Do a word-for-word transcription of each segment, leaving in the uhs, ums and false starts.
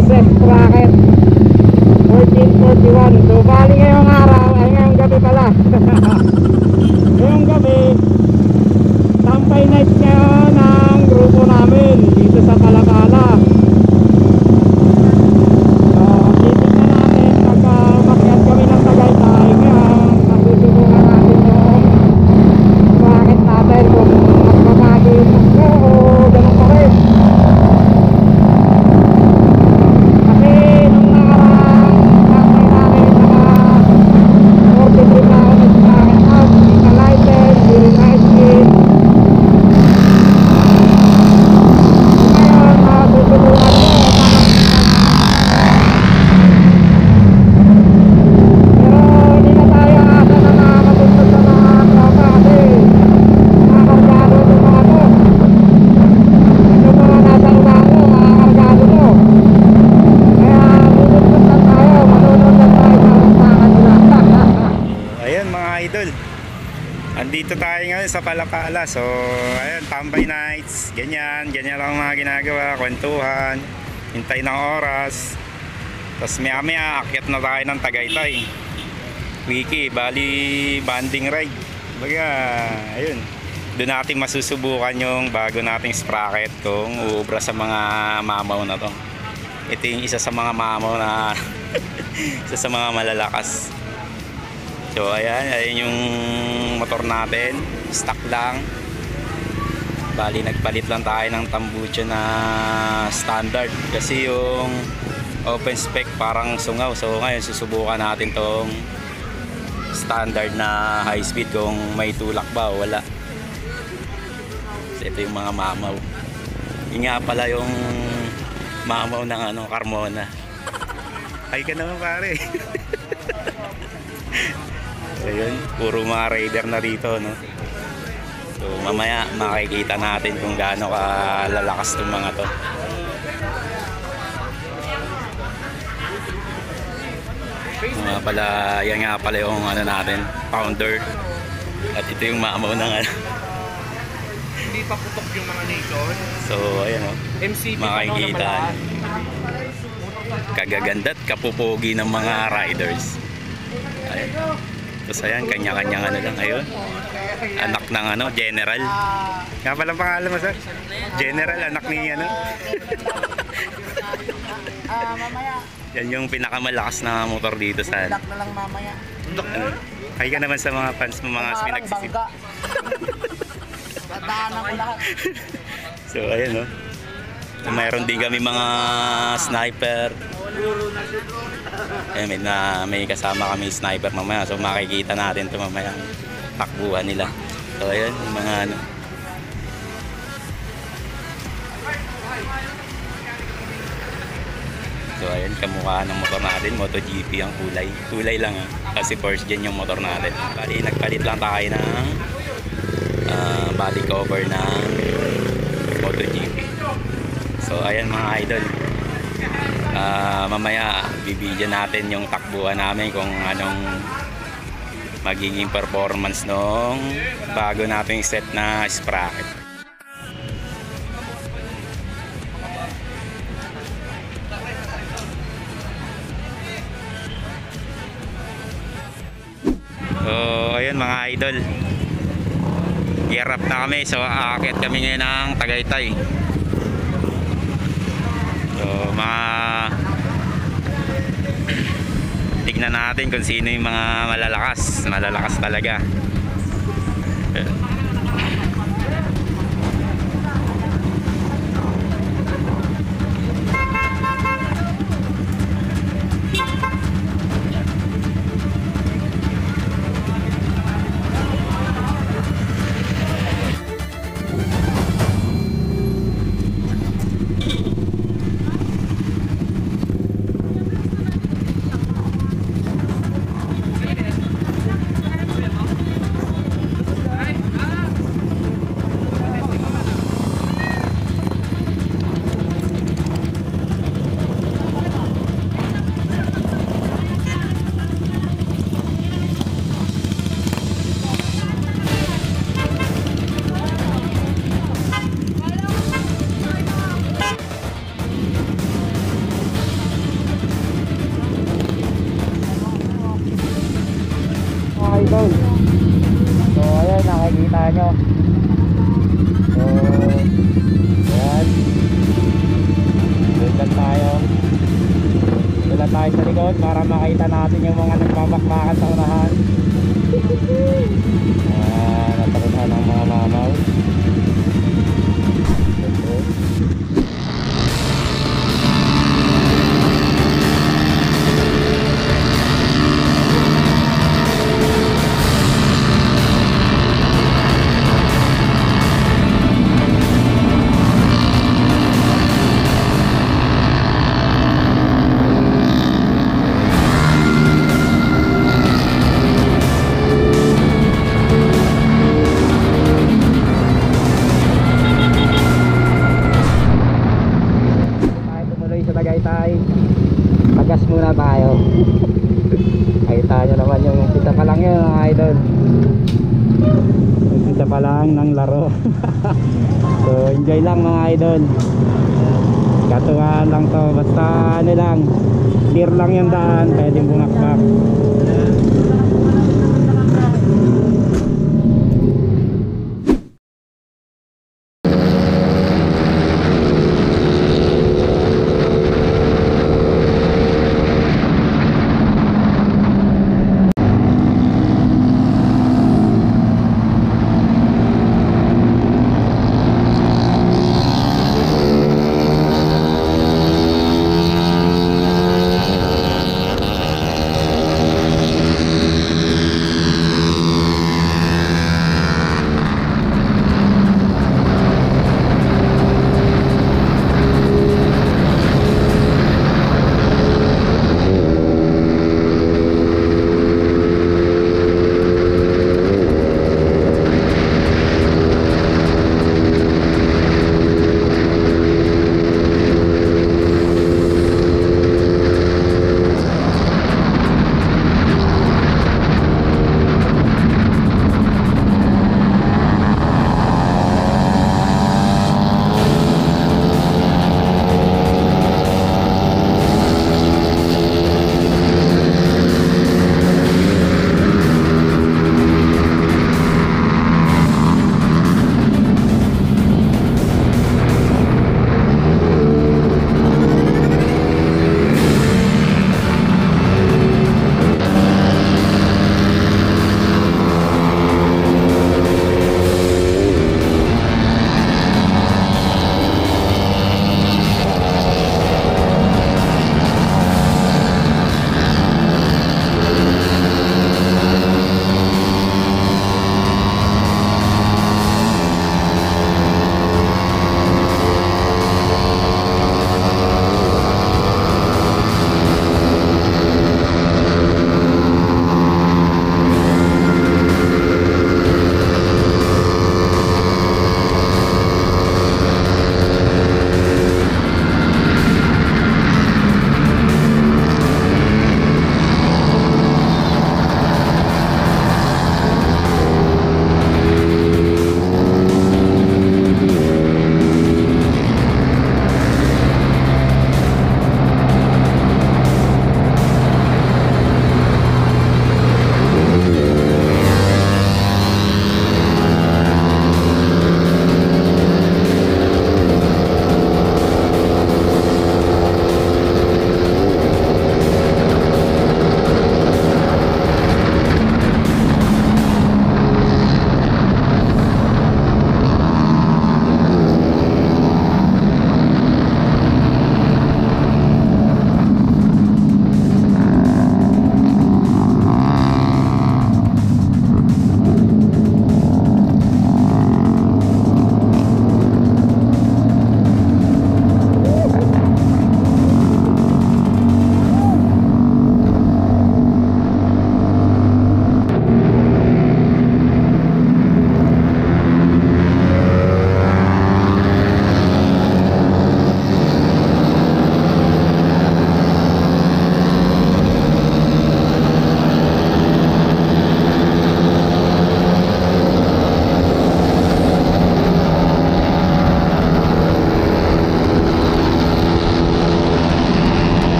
set bracket fourteen forty-one. So bali ngayong araw ay ngayong gabi pala. Ngayong gabi tambay night ngayon ng grupo namin dito sa Kalakala. So titignan natin pagka makyat kami ng Tagaytay ngayon, masusubukan natin yung bracket natin kung magbabago yung takbo o ganun pa rin. Kasi nung nakarang tambay namin naka forty-three na ako ng bracket out, hindi na lighted, hindi rin night speed. Ngayon masusubukan ko pero hindi na tayo asa na makakatugtog sa mga tropa kasi mga kargado itong mga to. Yung mga nasa ulango, mga kargado to. Kaya bubutbut lang tayo, manunod lang tayo sa usakan nila. Ayan mga idol, andito tayo ngayon sa Kalakala. So ayan, tambay nights, ganyan, ganyan lang ang mga ginagawa, kwentuhan, hintay ng oras. Tapos maya maya akyat na tayo ng Tagaytay Wiki, bali banding ride. Baga, ayun, doon natin masusubukan yung bago nating sprocket kung uubra sa mga mamaw na to. Ito yung isa sa mga mamaw na isa sa mga malalakas. So ayan, ayan yung motor natin, stock lang. Bali nagpalit lang tayo ng tambucho na standard kasi yung open spec parang sungaw. So ngayon susubukan natin tong standard na high speed kung may tulak ba o wala. So ito yung mga mamaw. Yung nga pala yung mamaw ng ano, Carmona. Ay ka naman pare. Ayun, puro mga rider na dito, no? So mamaya makikita natin kung gaano kalalakas itong mga to. Mga pala, yan nga pala yung ano natin, pounder. At ito yung mamaw ng ano. Hindi pa putok yung mga nation. So ayan, oh, M C B pa makikita na kagaganda at kapupogi ng mga riders. Ayan. Tapos ayan, kanya-kanyang ano lang. Ayun, anak ng ano, General. Nga palang pangalan mo, sir? General, anak ni ano. Ah, mamaya. Yan yung pinakamalakas na motor dito sa ano. Dak na lang mamaya. Ano. Hay ka naman sa mga fans mo, mga pinagsisip. Tadaanan ko lahat. So ayan, no. Mayroon din kami mga sniper. Eh, may, na, may kasama kami sniper mamaya. So makikita natin ito mamaya ang takbuhan nila. So ayan, yung mga ano. So ayan, kamukha ng motor natin, MotoGP ang kulay. Kulay lang ha, kasi Porsche gen yung motor natin. Bali, nagpalit lang tayo ng uh, body cover ng MotoGP. So ayan mga idol, uh, mamaya bibigyan natin yung takbuhan namin kung anong magiging performance nung bago nating set na sprocket. So ayun mga idol, gear up na kami. So aakyat kami ngayon ng Tagaytay. So mga tignan natin kung sino yung mga malalakas. Malalakas talaga. idol. So ayan, nakikita nyo. So ayan, doon lang tayo. Doon lang tayo sa likod para makita natin yung mga nagbabakbakan sa unahan. Ayan, natakutan ng mga mamaw. Tagas muna tayo. Kita nyo naman yung umpisa pa lang yun mga idol. Umpisa pa lang ng laro. So enjoy lang mga idol. Katuwaan lang to. Basta ano lang, clear lang yung daan, pwedeng bumakbak.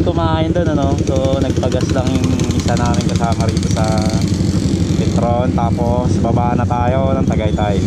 kumain doon, ano. So nagpagas lang yung isa namin kasama rito sa Petron. Tapos baba na tayo ng Tagaytay.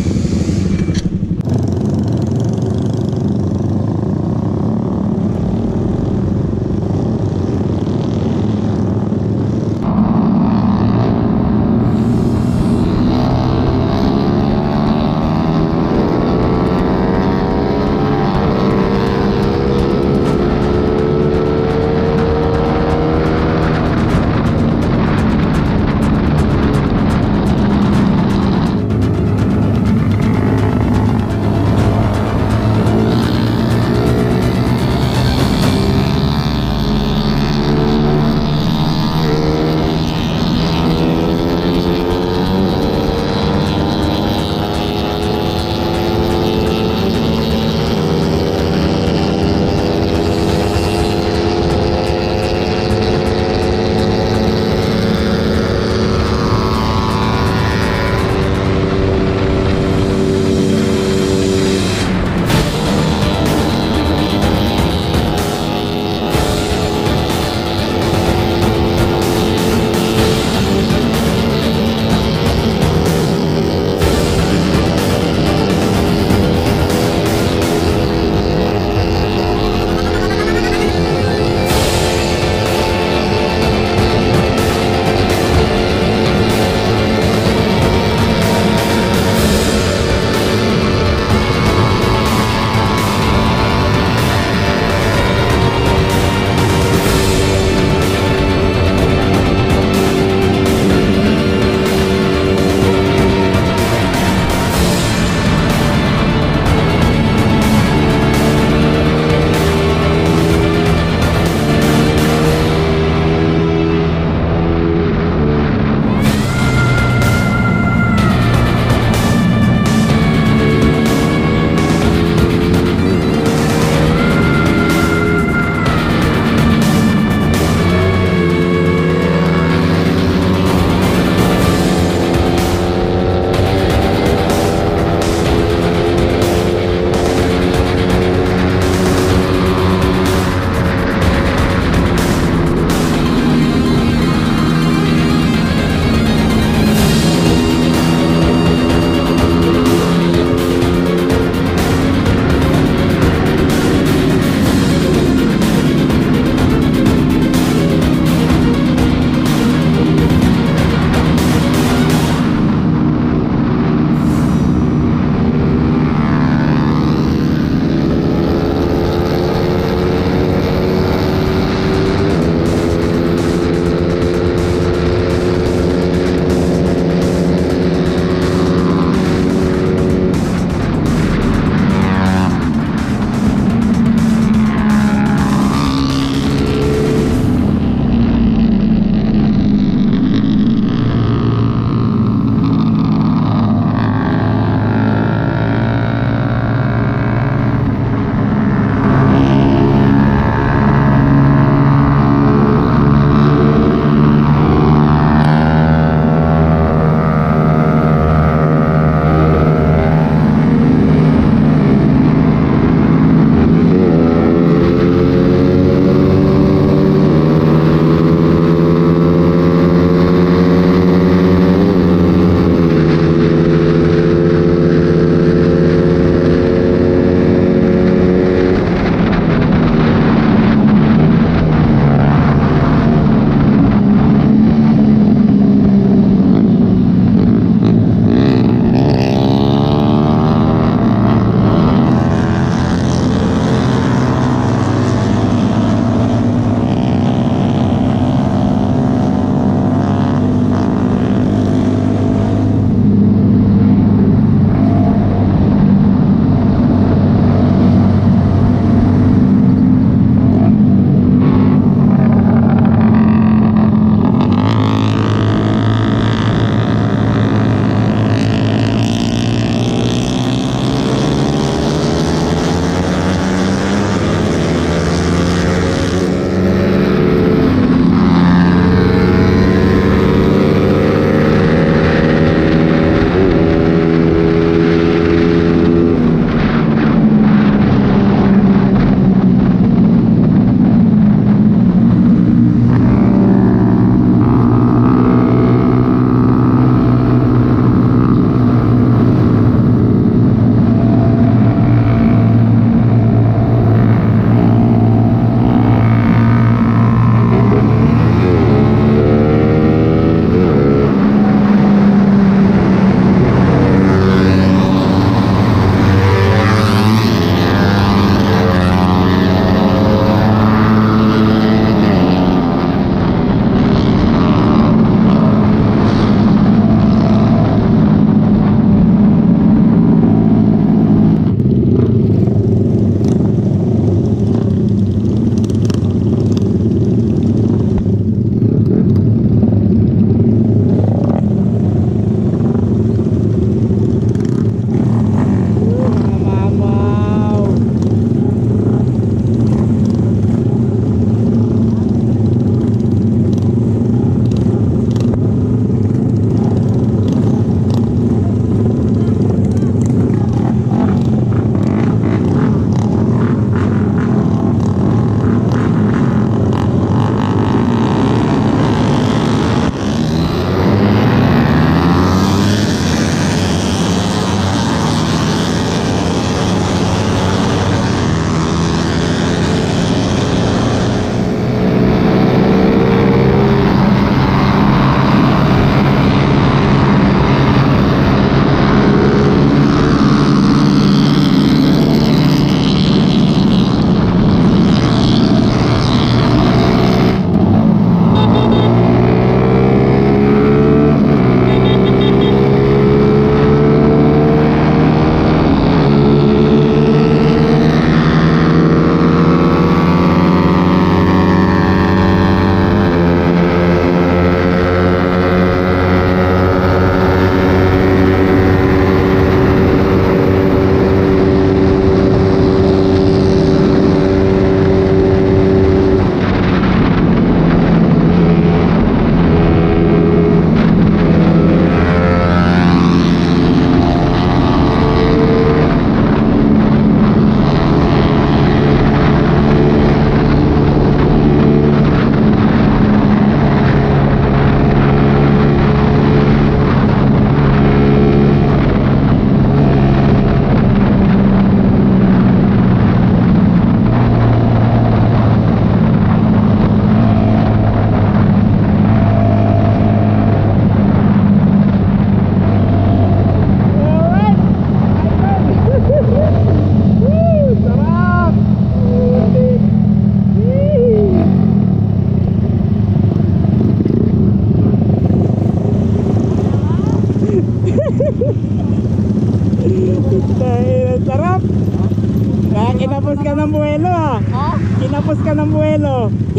Dahil ang sarap. Kaya kinapos ka ng buwelo ah. Oh? Kinapos ka ng buwelo.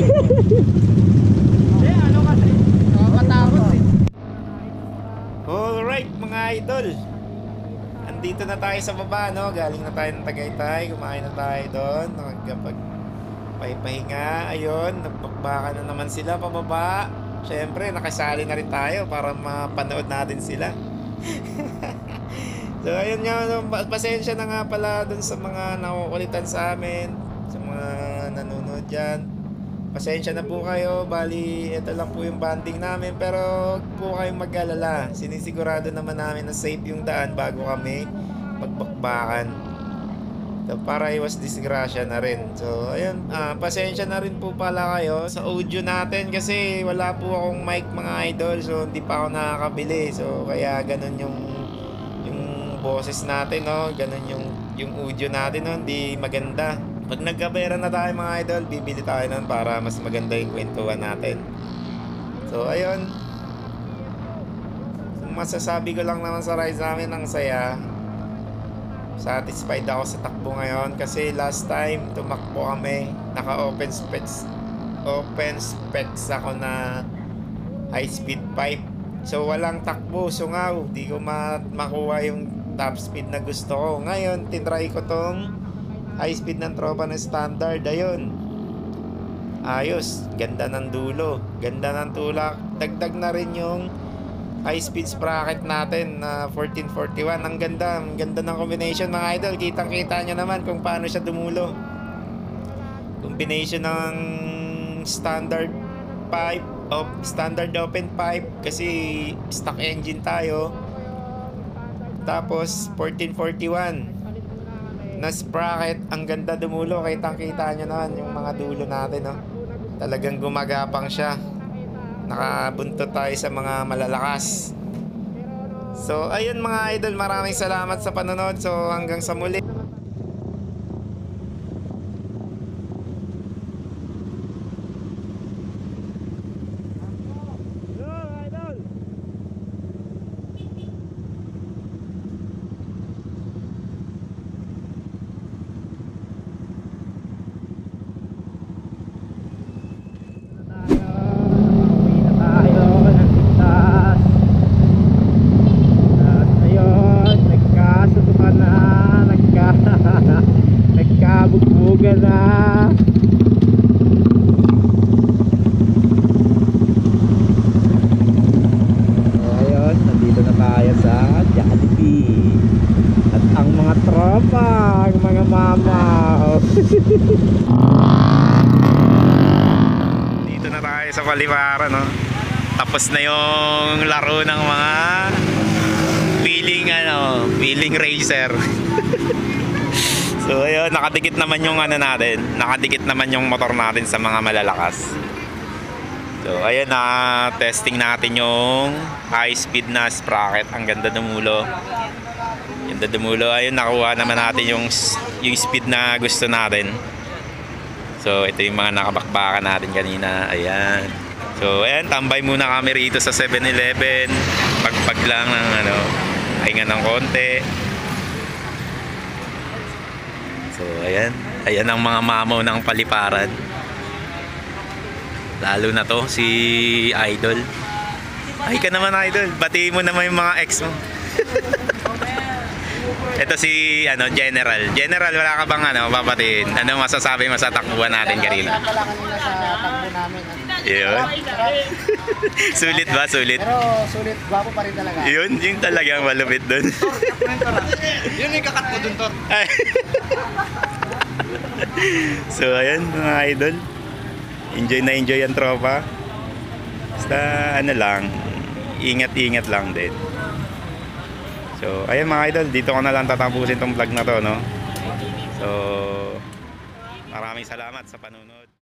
Eh, ano kasi? Nakakatakot eh. Alright mga idol, andito na tayo sa baba, no? Galing na tayo ng Tagaytay, kumain na tayo doon, nakagapag pahipahinga. Ayun, nagbakbakan na naman sila pababa. Siyempre, nakasali na rin tayo para mapanood natin sila. So ayun nga, no, pasensya na nga pala dun sa mga nakukulitan sa amin, sa mga nanonood dyan. Pasensya na po kayo, bali ito lang po yung banding namin, pero huwag po kayong mag-alala. Sinisigurado naman namin na safe yung daan bago kami magbakbakan. So, para iwas disgrasya na rin. So ayun, ah, pasensya na rin po pala kayo sa audio natin kasi wala po akong mic mga idol, so hindi pa ako nakakabili. So kaya ganun yung yung boses natin, no? Ganun yung yung audio natin, no? Hindi maganda. Pag nagkapera na tayo mga idol, bibili tayo nun para mas maganda yung kwentuhan natin. So ayun, masasabi ko lang naman sa ride namin, ang saya. Satisfied ako sa takbo ngayon kasi last time tumakbo kami, naka open specs open specs ako na high speed pipe. So walang takbo, sungaw, di ko ma makuha yung top speed na gusto ko. Ngayon tinry ko tong high speed ng tropa na standard. Ayun, ayos, ganda ng dulo, ganda ng tulak. Dagdag na rin yung high speed sprocket natin na fourteen forty-one. Ang ganda, ang ganda ng combination mga idol. Kitang kita nyo naman kung paano siya dumulo. Combination ng standard pipe, of standard open pipe kasi stock engine tayo, tapos fourteen forty-one na sprocket. Ang ganda dumulo, kitang kita nyo naman yung mga dulo natin, no? Talagang gumagapang siya. Nakabuntot tayo sa mga malalakas. So ayun mga idol, maraming salamat sa panonood. So hanggang sa muli. Nagkabugbugan na. So ayun, nandito na tayo sa Jollibee. At ang mga tropa, ang mga mama. Dito na tayo sa Paliparan, no? Tapos na yung laro ng mga feeling ano, feeling racer. So ayun, nakadikit naman yung ano natin, nakadikit naman yung motor natin sa mga malalakas. So ayun, na testing natin yung high speed na sprocket. Ang ganda dumulo. Ganda dumulo. Ayun, nakuha naman natin yung yung speed na gusto natin. So ito yung mga nakabakbakan natin kanina. Ayan. So ayan, tambay muna kami rito sa seven eleven. Pagpag lang ng ano, pahinga ng konti. So ayan, ayan ang mga mamaw ng Paliparan. Lalo na to si Idol. Ay ka naman Idol, batiin mo naman yung mga ex mo. Ito si ano, General. General, wala ka bang ano, babatiin? Ano masasabi mo sa takbuhan natin kanina? Wala kanina sa takbo namin. Yun. Sulit ba? Sulit? Pero sulit, gwapo pa rin talaga. Yun, yung talagang malupit dun. Yun yung kakat ko dun, Tor. Ay. So ayan mga idol, enjoy na enjoy ang tropa. Basta ano lang, ingat-ingat lang din. So ayan mga idol, dito ko na lang tatapusin tong vlog na to, no? So maraming salamat sa panunod.